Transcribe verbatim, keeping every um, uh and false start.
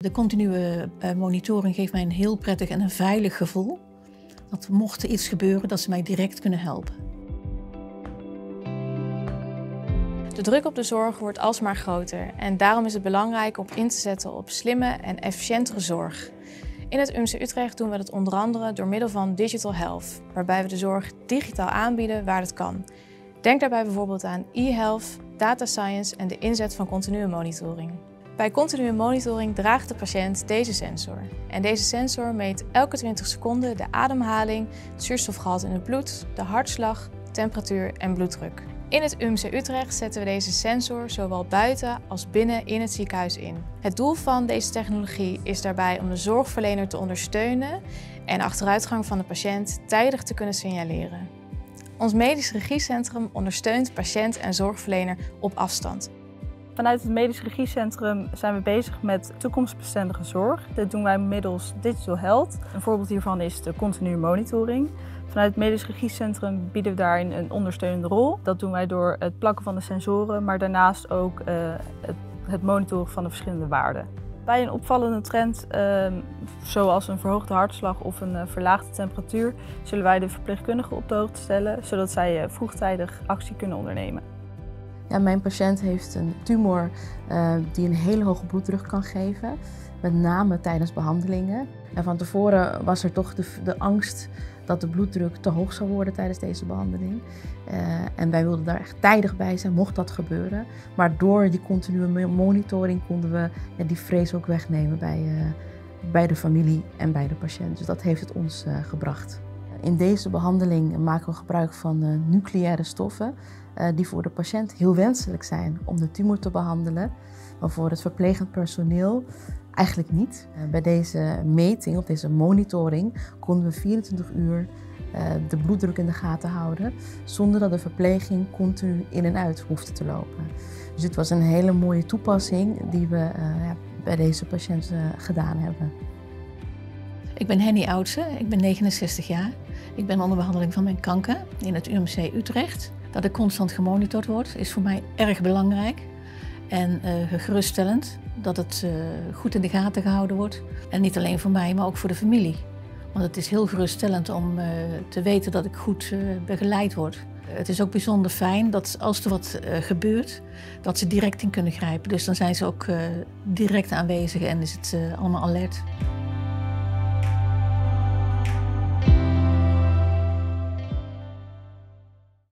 De continue uh, monitoring geeft mij een heel prettig en een veilig gevoel. Dat mocht er iets gebeuren, dat ze mij direct kunnen helpen. De druk op de zorg wordt alsmaar groter en daarom is het belangrijk om in te zetten op slimme en efficiëntere zorg. In het U M C Utrecht doen we dat onder andere door middel van Digital Health, waarbij we de zorg digitaal aanbieden waar het kan. Denk daarbij bijvoorbeeld aan e-health, data science en de inzet van continue monitoring. Bij continue monitoring draagt de patiënt deze sensor. En deze sensor meet elke twintig seconden de ademhaling, het zuurstofgehalte in het bloed, de hartslag, temperatuur en bloeddruk. In het U M C Utrecht zetten we deze sensor zowel buiten als binnen in het ziekenhuis in. Het doel van deze technologie is daarbij om de zorgverlener te ondersteunen en achteruitgang van de patiënt tijdig te kunnen signaleren. Ons medisch regiecentrum ondersteunt patiënt en zorgverlener op afstand. Vanuit het medisch regiecentrum zijn we bezig met toekomstbestendige zorg. Dit doen wij middels Digital Health. Een voorbeeld hiervan is de continue monitoring. Vanuit het medisch regiecentrum bieden we daarin een ondersteunende rol. Dat doen wij door het plakken van de sensoren, maar daarnaast ook uh, het, het monitoren van de verschillende waarden. Bij een opvallende trend, uh, zoals een verhoogde hartslag of een uh, verlaagde temperatuur, zullen wij de verpleegkundigen op de hoogte stellen, zodat zij uh, vroegtijdig actie kunnen ondernemen. Ja, mijn patiënt heeft een tumor uh, die een hele hoge bloeddruk kan geven, met name tijdens behandelingen. En van tevoren was er toch de, de angst dat de bloeddruk te hoog zou worden tijdens deze behandeling. Uh, en wij wilden daar echt tijdig bij zijn, mocht dat gebeuren. Maar door die continue monitoring konden we ja, die vrees ook wegnemen bij, uh, bij de familie en bij de patiënt. Dus dat heeft het ons uh, gebracht. In deze behandeling maken we gebruik van uh, nucleaire stoffen uh, die voor de patiënt heel wenselijk zijn om de tumor te behandelen, maar voor het verplegend personeel eigenlijk niet. Uh, bij deze meting, of deze monitoring, konden we vierentwintig uur uh, de bloeddruk in de gaten houden, zonder dat de verpleging continu in en uit hoefde te lopen. Dus dit was een hele mooie toepassing die we uh, ja, bij deze patiënt uh, gedaan hebben. Ik ben Henny Oudse, ik ben negenenzestig jaar. Ik ben onder behandeling van mijn kanker in het U M C Utrecht. Dat ik constant gemonitord word is voor mij erg belangrijk en uh, geruststellend dat het uh, goed in de gaten gehouden wordt. En niet alleen voor mij, maar ook voor de familie. Want het is heel geruststellend om uh, te weten dat ik goed uh, begeleid word. Het is ook bijzonder fijn dat als er wat uh, gebeurt, dat ze direct in kunnen grijpen. Dus dan zijn ze ook uh, direct aanwezig en is het uh, allemaal alert.